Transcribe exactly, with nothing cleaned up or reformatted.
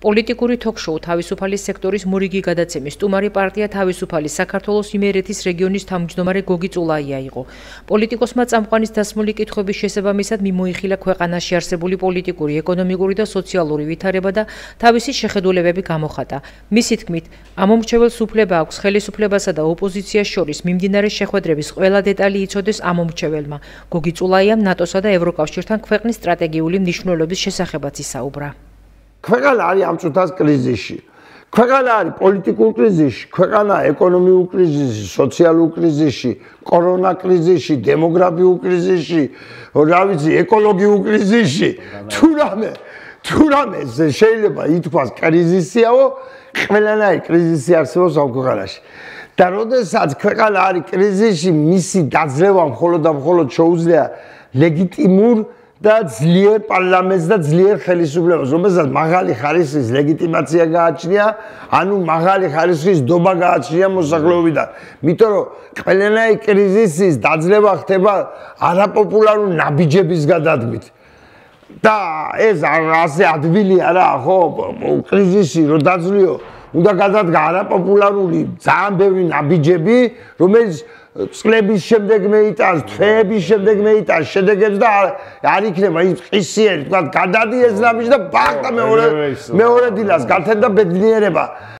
პოლიტიკური თოქ-შოუ თავისუფალი სექტორის მორიგი გადაცემის სტუმარი პარტია თავისუფალი საქართველოს იმერეთის რეგიონის თავმჯდომარე გოგი წულაია იყო. პოლიტიკოსმა წამყვანის დასმული კითხვების შესაბამისად მიმოიხილა ქვეყანაში არსებული პოლიტიკური, ეკონომიკური და სოციალური ვითარება და თავისი შეხედულებები გამოხატა. მისი თქმით, ამომრჩეველს უფლება აქვს ხელისუფლებასა და ოპოზიციას შორის მიმდინარე შეხვედრების ყველა დეტალი იცოდეს ამომრჩეველმა. გოგი წულაიამ ნატოსა და ევროკავშირთან ქვეყნის სტრატეგიული მნიშვნელობის შესახებაც ისაუბრა. ქვეყანა არის ამ წუთას კრიზისში. ქვეყანა არის პოლიტიკურ კრიზისში, ქვეყანა ეკონომიურ კრიზისში, სოციალურ კრიზისში, კორონა კრიზისში, დემოგრაფიულ კრიზისში, რა ვიცი, ეკოლოგიურ კრიზისში. თუ რამე, თუ რამე შეიძლება ითქვას კრიზისიაო, ყველანაირი კრიზისი არსებობს ამ ქვეყანაში. და როდესაც ქვეყანა არის კრიზისში, მისი დაძლევა მხოლოდ და მხოლოდ შეუძლია ლეგიტიმურ და ძლიერ პარლამენტს და ძლიერ ხელისუფლებას, რომელსაც მაღალი ხარისხის ლეგიტიმაცია გააჩნია, ანუ მაღალი ხარისხის დობა გააჩნია მოსახლეობიდან. იმიტომ რომ ყველანაირი კრიზისის დაძლევა ხდება არაპოპულარული ნაბიჯების გადადგმით. და ეს ასე ადვილი არა, ხო, კრიზისი რო დაძლიო, უნდა გადადგა არაპოპულარული ძალიან ბევრი ნაბიჯები, რომელიც წლების შემდეგ მეიტანს, თვეების შემდეგ მეიტანს შედეგებს და არ იქნება ის ყისიერი, თქვა გადადი ეს ნაბიჯი და ბახტა მეორე მეორე დილას გათენდა ბედნიერება.